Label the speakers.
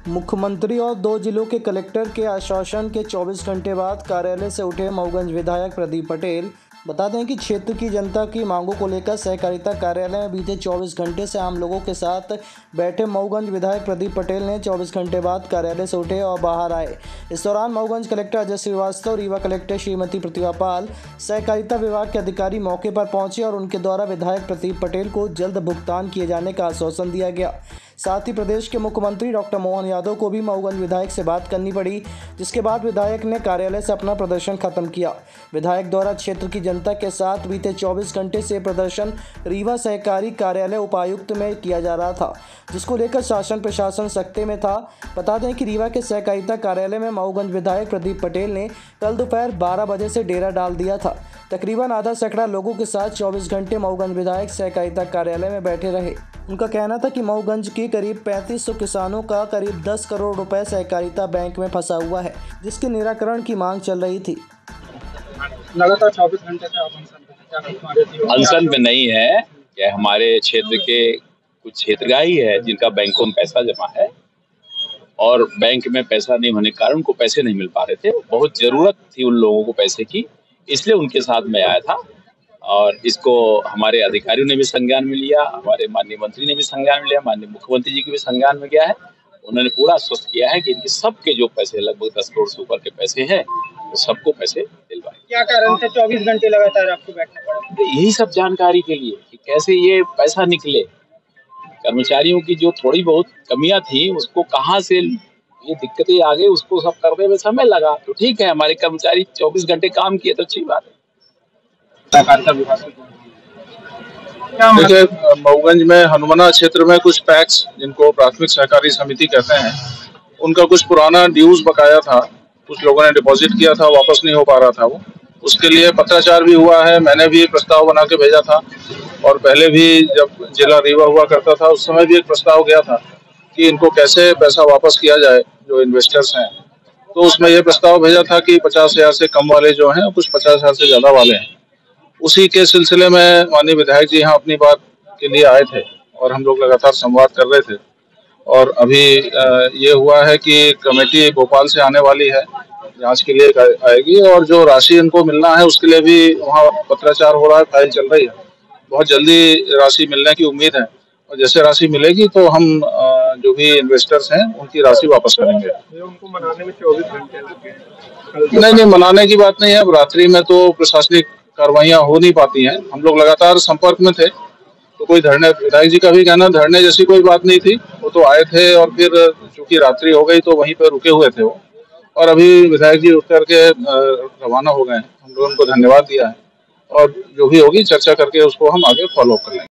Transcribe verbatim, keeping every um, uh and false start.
Speaker 1: मुख्यमंत्री और दो जिलों के कलेक्टर के आश्वासन के चौबीस घंटे बाद कार्यालय से उठे मऊगंज विधायक प्रदीप पटेल। बता दें कि क्षेत्र की जनता की मांगों को लेकर सहकारिता कार्यालय में बीते चौबीस घंटे से आम लोगों के साथ बैठे मऊगंज विधायक प्रदीप पटेल ने चौबीस घंटे बाद कार्यालय से उठे और बाहर आए। इस दौरान मऊगंज कलेक्टर अजय श्रीवास्तव, रीवा कलेक्टर श्रीमती प्रतिभा पाल, सहकारिता विभाग के अधिकारी मौके पर पहुंचे और उनके द्वारा विधायक प्रदीप पटेल को जल्द भुगतान किए जाने का आश्वासन दिया गया। साथ ही प्रदेश के मुख्यमंत्री डॉक्टर मोहन यादव को भी मऊगंज विधायक से बात करनी पड़ी, जिसके बाद विधायक ने कार्यालय से अपना प्रदर्शन खत्म किया। विधायक द्वारा क्षेत्र की जनता के साथ बीते चौबीस घंटे से प्रदर्शन रीवा सहकारी कार्यालय उपायुक्त में किया जा रहा था, जिसको लेकर शासन प्रशासन सख्ते में था। बता दें कि रीवा के सहकारिता कार्यालय में मऊगंज विधायक प्रदीप पटेल ने कल दोपहर बारह बजे से डेरा डाल दिया था। तकरीबन आधा सैकड़ा लोगों के साथ चौबीस घंटे मऊगंज विधायक सहकारिता कार्यालय में बैठे रहे। उनका कहना था कि मऊगंज के करीब पैंतीस सौ किसानों का करीब दस करोड़ रुपए सहकारिता बैंक में फंसा हुआ है, जिसके निराकरण की मांग चल रही थी।
Speaker 2: लगातार चौबीस घंटे से
Speaker 3: अनशन में नहीं है कि हमारे क्षेत्र के कुछ क्षेत्रगाही है जिनका बैंकों में पैसा जमा है और बैंक में पैसा नहीं होने के कारण उनको पैसे नहीं मिल पा रहे थे। बहुत जरूरत थी उन लोगों को पैसे की, इसलिए उनके साथ में आया था और इसको हमारे अधिकारियों ने भी संज्ञान में लिया, हमारे माननीय मंत्री ने भी संज्ञान में लिया, माननीय मुख्यमंत्री जी के भी संज्ञान में गया है। उन्होंने पूरा आश्वस्त किया है कि इनके सबके जो पैसे लगभग दस करोड़ से ऊपर के पैसे हैं वो सबको पैसे दिलवाए।
Speaker 2: क्या कारण से चौबीस घंटे लगातार आपको बैठना पड़ा?
Speaker 3: यही सब जानकारी के लिए कि कैसे ये पैसा निकले, कर्मचारियों की जो थोड़ी बहुत कमियां थी उसको कहाँ से ये दिक्कतें आ गई, उसको सब करने में समय लगा। तो ठीक है, हमारे कर्मचारी चौबीस घंटे काम किए तो अच्छी बात है।
Speaker 4: देखिए, मऊगंज में हनुमाना क्षेत्र में कुछ पैक्स जिनको प्राथमिक सहकारी समिति कहते हैं, उनका कुछ पुराना ड्यूज बकाया था, कुछ लोगों ने डिपॉजिट किया था, वापस नहीं हो पा रहा था वो। उसके लिए पत्राचार भी हुआ है, मैंने भी प्रस्ताव बना के भेजा था और पहले भी जब जिला रीवा हुआ करता था उस समय भी एक प्रस्ताव गया था कि इनको कैसे पैसा वापस किया जाए जो इन्वेस्टर्स हैं। तो उसमें ये प्रस्ताव भेजा था कि पचास हजार से कम वाले जो हैं कुछ पचास हजार से ज़्यादा वाले हैं। उसी के सिलसिले में माननीय विधायक जी यहाँ अपनी बात के लिए आए थे और हम लोग लगातार संवाद कर रहे थे। और अभी ये हुआ है कि कमेटी भोपाल से आने वाली है, जांच के लिए आएगी और जो राशि इनको मिलना है उसके लिए भी वहाँ पत्राचार हो रहा है, फाइल चल रही है। बहुत जल्दी राशि मिलने की उम्मीद है और जैसे राशि मिलेगी तो हम जो भी इन्वेस्टर्स हैं उनकी राशि वापस करेंगे।
Speaker 2: उनको मनाने में चौबीस घंटे लगे?
Speaker 4: नहीं नहीं, मनाने की बात नहीं है। अब रात्रि में तो प्रशासनिक कार्रवाइयाँ हो नहीं पाती हैं। हम लोग लगातार संपर्क में थे, तो कोई धरने, विधायक जी का भी कहना धरने जैसी कोई बात नहीं थी। वो तो आए थे और फिर चूंकि रात्रि हो गई तो वहीं पर रुके हुए थे वो, और अभी विधायक जी उठ करके रवाना हो गए हैं। हम लोगों को धन्यवाद दिया है और जो भी होगी चर्चा करके उसको हम आगे फॉलो कर लेंगे।